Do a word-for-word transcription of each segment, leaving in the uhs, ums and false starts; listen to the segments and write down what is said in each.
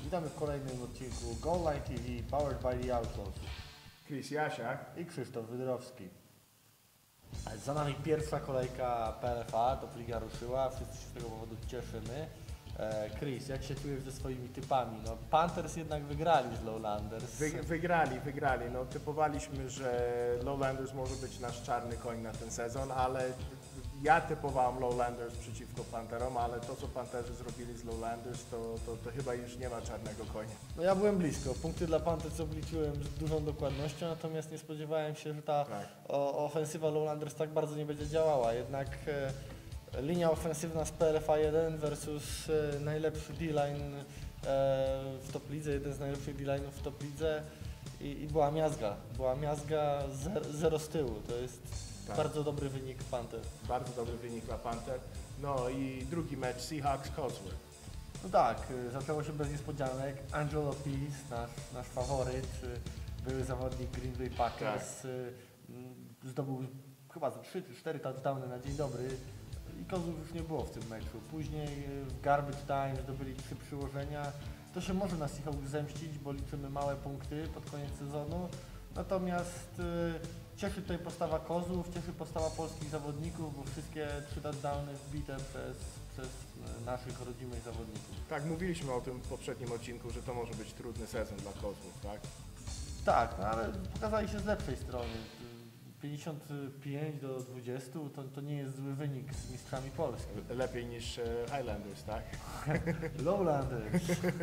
Witamy w kolejnym odcinku Goal Line T V Powered by the Outlaws. Chris Jasiak I Krzysztof Wydrowski. Za nami pierwsza kolejka P L F A, to liga ruszyła, wszyscy się z tego powodu cieszymy. Chris, jak się czujesz ze swoimi typami? No, Panthers jednak wygrali z Lowlanders. Wy, wygrali, wygrali. No, typowaliśmy, że Lowlanders może być nasz czarny koń na ten sezon, ale ja typowałem Lowlanders przeciwko Pantherom, ale to, co Pantherzy zrobili z Lowlanders, to, to, to chyba już nie ma czarnego konia. No ja byłem blisko. Punkty dla Panthers obliczyłem z dużą dokładnością, natomiast nie spodziewałem się, że ta Tak. o, ofensywa Lowlanders tak bardzo nie będzie działała. Jednak e, linia ofensywna z P L F A jeden versus e, najlepszy D-line e, w top lidze, jeden z najlepszych D-line'ów w top lidze i, i była miazga. Była miazga zer, zero z tyłu. To jest Tak. bardzo dobry wynik Panther. Bardzo dobry wynik dla Panther. No i drugi mecz Seahawks-Cosworth. No tak, y, zaczęło się bez niespodzianek. Angelo Peace, nasz, nasz faworyt, y, były zawodnik Green Bay Packers, y, y, zdobył chyba za trzy czy cztery touchdowny na dzień dobry i kozłów już nie było w tym meczu. Później y, w garbage time zdobyli trzy przyłożenia. To się może na Seahawks zemścić, bo liczymy małe punkty pod koniec sezonu. Natomiast y, cieszy tutaj postawa kozłów, cieszy postawa polskich zawodników, bo wszystkie trzy touchdowny wbite przez, przez naszych rodzimych zawodników. Tak, mówiliśmy o tym w poprzednim odcinku, że to może być trudny sezon dla Kozłów, tak? Tak, no ale pokazali się z lepszej strony. pięćdziesiąt pięć do dwudziestu to, to nie jest zły wynik z mistrzami Polski. Lepiej niż e, Highlanders, tak? Lowlanders.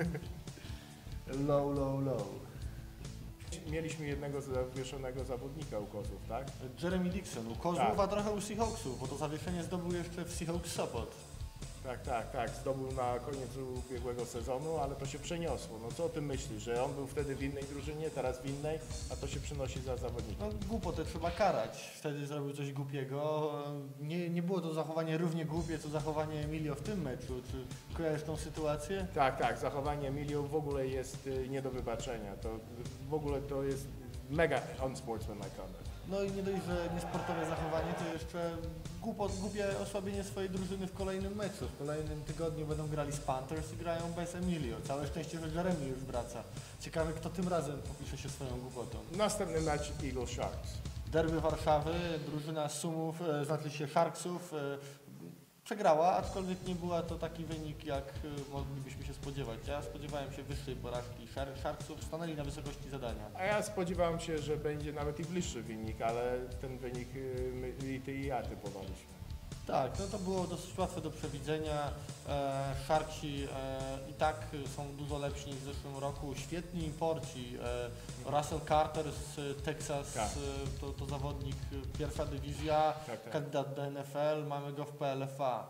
Low, low, low. Mieliśmy jednego zawieszonego zawodnika u Kozłów, tak? Jeremy Dixon u Kozłów, Tak. a trochę u Seahawksów, bo to zawieszenie zdobył jeszcze w Seahawks Sopot. Tak, tak, tak. Zdobył na koniec ubiegłego sezonu, ale to się przeniosło. No co o tym myślisz, że on był wtedy w innej drużynie, teraz w innej, a to się przenosi za zawodnika? No głupotę trzeba karać. Wtedy zrobił coś głupiego. Nie, nie było to zachowanie równie głupie, co zachowanie Emilio w tym meczu. Czy kojarzysz tą sytuację? Tak, tak. Zachowanie Emilio w ogóle jest y, nie do wybaczenia. To w ogóle to jest mega unsportsmanlike conduct. No i nie dość, że niesportowe zachowanie, to jeszcze głupot, głupie osłabienie swojej drużyny w kolejnym meczu. W kolejnym tygodniu będą grali z Panthers i grają bez Emilio. Całe szczęście, że Jeremy już wraca. Ciekawe, kto tym razem popisze się swoją głupotą. Następny mecz Eagles Sharks. Derby Warszawy, drużyna Sumów, e, znaczy się Sharksów, e, przegrała, aczkolwiek nie była to taki wynik, jak e, moglibyśmy się spodziewać. Ja spodziewałem się wyższej porażki Shar- Sharksów, stanęli na wysokości zadania. A ja spodziewałem się, że będzie nawet i bliższy wynik, ale ten wynik y, my, i ty i ja typowaliśmy. Tak, no to było dosyć łatwe do przewidzenia. E, Sharksi e, i tak są dużo lepsi niż w zeszłym roku. Świetni imporci. E, Russell Carter z Texas, Tak. e, to, to zawodnik e, pierwsza dywizja, Tak, tak. kandydat do N F L, mamy go w P L F A.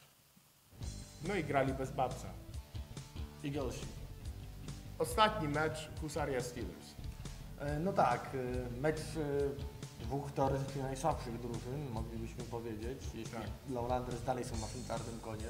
No i grali bez Babca. Eaglesi. Ostatni mecz Husaria Steelers. E, no tak, e, mecz e, dwóch teoretycznie najsłabszych drużyn, moglibyśmy powiedzieć, jeśli Tak. Lowlanders dalej są naszym czarnym koniem.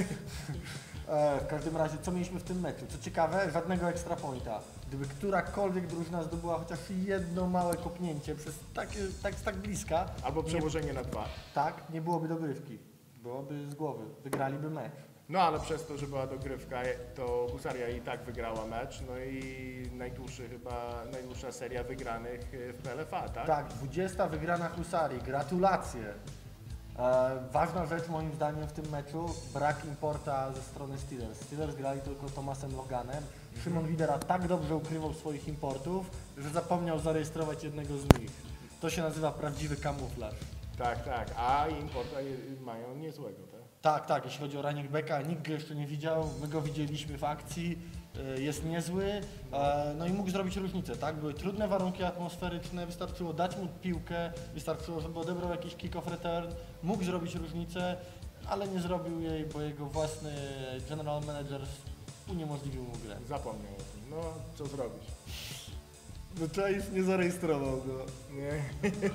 e, w każdym razie, co mieliśmy w tym meczu? Co ciekawe, żadnego extra pointa. Gdyby którakolwiek drużyna zdobyła chociaż jedno małe kopnięcie przez takie, tak, tak bliska, Albo przełożenie na dwa. tak, nie byłoby dogrywki. Byłoby z głowy, wygraliby mecz. No ale przez to, że była dogrywka, to Husaria i tak wygrała mecz, no i najdłuższy chyba, najdłuższa seria wygranych w P L F A, tak? Tak, dwudziesta wygrana Husarii, gratulacje. E, ważna rzecz moim zdaniem w tym meczu, brak importa ze strony Steelers. Steelers grali tylko Thomasem Loganem. Szymon Widera tak dobrze ukrywał swoich importów, że zapomniał zarejestrować jednego z nich. To się nazywa prawdziwy kamuflaż. Tak, tak, a importa je- mają niezłego, tak? Tak, tak, jeśli chodzi o running backa, nikt go jeszcze nie widział, my go widzieliśmy w akcji, e, jest niezły, e, no i mógł zrobić różnicę, tak? Były trudne warunki atmosferyczne, wystarczyło dać mu piłkę, wystarczyło, żeby odebrał jakiś kick-off return, mógł zrobić różnicę, ale nie zrobił jej, bo jego własny general manager uniemożliwił mu grę. Zapomniał o tym, no co zrobić? No to już nie zarejestrował go. Nie.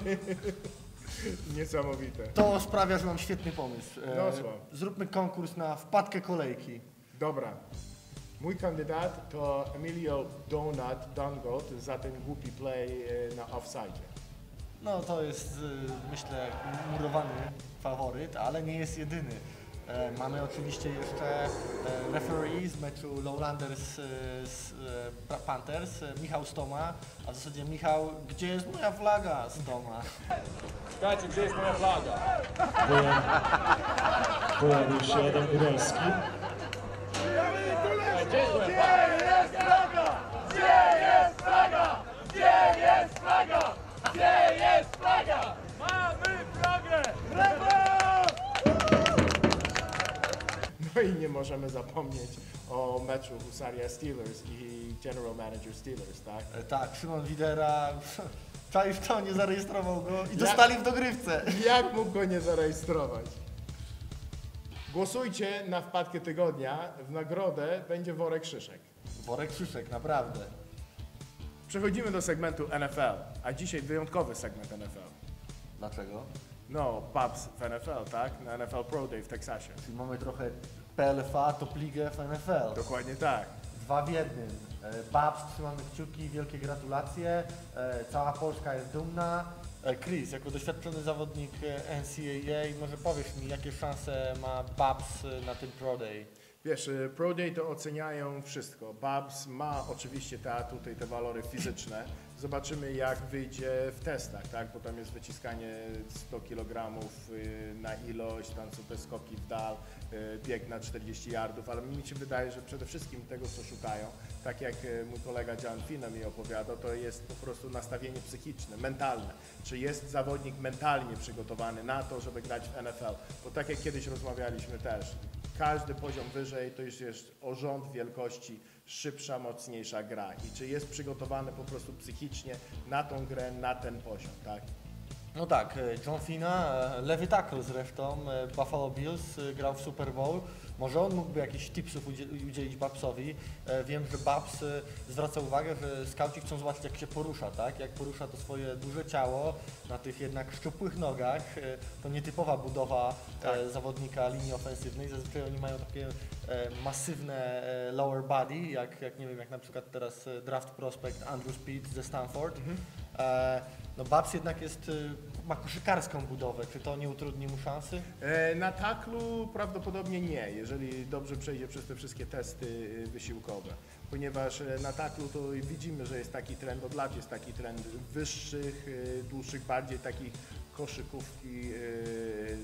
Niesamowite. To sprawia, że mam świetny pomysł. E, No co? Zróbmy konkurs na wpadkę kolejki. Dobra. Mój kandydat to Emilio Donut Dongot za ten głupi play e, na offside. No to jest, y, myślę, murowany faworyt, ale nie jest jedyny. E, mamy oczywiście jeszcze e, referee z meczu Lowlanders e, z e, Panthers, e, Michał Stoma, a w zasadzie Michał, gdzie jest moja flaga, Stoma? Słuchajcie, gdzie jest moja flaga? Pojawił się Adam Góralski. Gdzie jest moja flaga? Gdzie jest flaga? Gdzie jest flaga? Gdzie jest flaga? Mamy flagę! No i nie możemy zapomnieć o meczu Husaria Steelers i General Manager Steelers, tak? E, tak, Szymon Widera, czaisz to, nie zarejestrował go i dostali w dogrywce. Jak mógł go nie zarejestrować? Głosujcie na wpadkę tygodnia. W nagrodę będzie worek szyszek. Worek szyszek, naprawdę. Przechodzimy do segmentu N F L, a dzisiaj wyjątkowy segment N F L. Dlaczego? No, Babs w N F L, tak? Na N F L Pro Day w Teksasie. Czyli mamy trochę P L F A, Top Ligę w N F L. Dokładnie tak. Dwa w jednym. E, Babs, trzymamy kciuki, wielkie gratulacje. E, Cała Polska jest dumna. E, Chris, jako doświadczony zawodnik e, N C A A, może powiesz mi, jakie szanse ma Babs e, na tym Pro Day? Wiesz, y, Pro Day to oceniają wszystko. Babs ma oczywiście te atuty i te walory fizyczne. Zobaczymy, jak wyjdzie w testach, tak? Bo tam jest wyciskanie sto kilogramów y, na ilość, tam są te skoki w dal, y, bieg na czterdzieści yardów, ale mi się wydaje, że przede wszystkim tego, co szukają, tak jak y, mój kolega John Fina mi opowiadał, to jest po prostu nastawienie psychiczne, mentalne. Czy jest zawodnik mentalnie przygotowany na to, żeby grać w N F L? Bo tak jak kiedyś rozmawialiśmy też, każdy poziom wyżej to już jest o rząd wielkości szybsza, mocniejsza gra. I czy jest przygotowany po prostu psychicznie na tą grę, na ten poziom, tak? No tak, e, John Fina, e, lewy tackle zresztą, e, Buffalo Bills, e, grał w Super Bowl. Może on mógłby jakichś tipsów udzie- udzielić Babsowi. E, Wiem, że Babs e, zwraca uwagę, że skauci chcą zobaczyć, jak się porusza, tak? Jak porusza to swoje duże ciało na tych jednak szczupłych nogach. E, To nietypowa budowa e, zawodnika linii ofensywnej. Zazwyczaj oni mają takie e, masywne e, lower body, jak, jak nie wiem, jak na przykład teraz e, draft prospect Andrew Speed ze Stanford. E, No Babs jednak jest, y, ma koszykarską budowę, czy to nie utrudni mu szansy? E, Na taklu prawdopodobnie nie, jeżeli dobrze przejdzie przez te wszystkie testy y, wysiłkowe. Ponieważ e, na taklu to widzimy, że jest taki trend, od lat jest taki trend wyższych, y, dłuższych, bardziej takich koszykówki, y,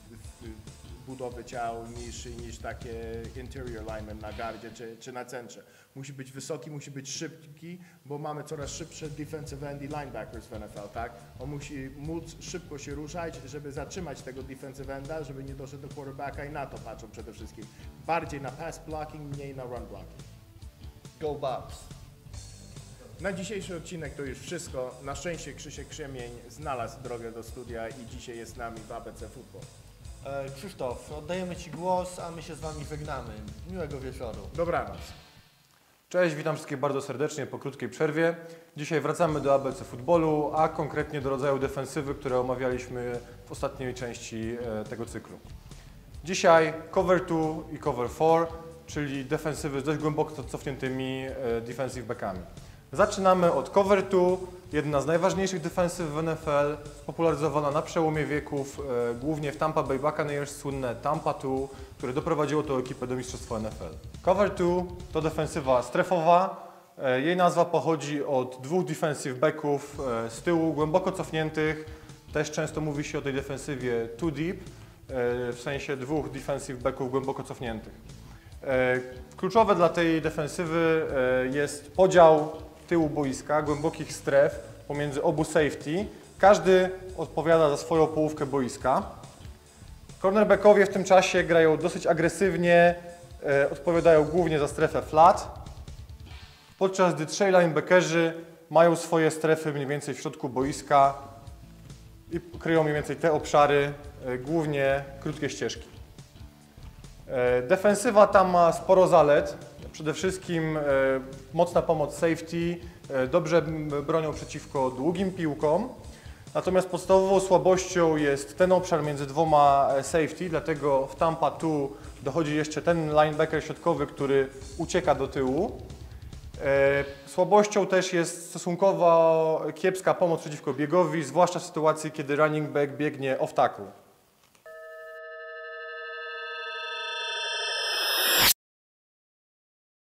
y, budowy ciał niż, niż takie interior lineman na gardzie czy, czy na centrze. Musi być wysoki, musi być szybki, bo mamy coraz szybsze defensive end i linebackers w N F L, tak? On musi móc szybko się ruszać, żeby zatrzymać tego defensive enda, żeby nie doszedł do quarterbacka i na to patrzą przede wszystkim. Bardziej na pass blocking, mniej na run blocking. Go Babs! Na dzisiejszy odcinek to już wszystko. Na szczęście Krzysiek Krzemień znalazł drogę do studia i dzisiaj jest z nami w A B C Football. E, Krzysztof, oddajemy Ci głos, a my się z Wami żegnamy. Miłego wieczoru. Dobranoc. Cześć, witam wszystkich bardzo serdecznie po krótkiej przerwie. Dzisiaj wracamy do A B C Futbolu, a konkretnie do rodzaju defensywy, które omawialiśmy w ostatniej części e, tego cyklu. Dzisiaj cover dwa i cover cztery, czyli defensywy z dość głęboko cofniętymi e, defensive backami. Zaczynamy od cover dwa, jedna z najważniejszych defensyw w N F L, spopularyzowana na przełomie wieków, e, głównie w Tampa Bay Buccaneers, słynne Tampa dwa, które doprowadziło tę ekipę do mistrzostwa N F L. Cover dwa to defensywa strefowa. E, jej nazwa pochodzi od dwóch defensive backów e, z tyłu, głęboko cofniętych. Też często mówi się o tej defensywie two deep, e, w sensie dwóch defensive backów głęboko cofniętych. E, kluczowe dla tej defensywy e, jest podział tyłu boiska, głębokich stref pomiędzy obu safety. Każdy odpowiada za swoją połówkę boiska. Cornerbackowie w tym czasie grają dosyć agresywnie, e, odpowiadają głównie za strefę flat, podczas gdy trzej linebackerzy mają swoje strefy mniej więcej w środku boiska i kryją mniej więcej te obszary, e, głównie krótkie ścieżki. E, defensywa tam ma sporo zalet. Przede wszystkim e, mocna pomoc safety, e, dobrze bronią przeciwko długim piłkom. Natomiast podstawową słabością jest ten obszar między dwoma safety, dlatego w Tampa dwa dochodzi jeszcze ten linebacker środkowy, który ucieka do tyłu. E, słabością też jest stosunkowo kiepska pomoc przeciwko biegowi, zwłaszcza w sytuacji, kiedy running back biegnie off tackle.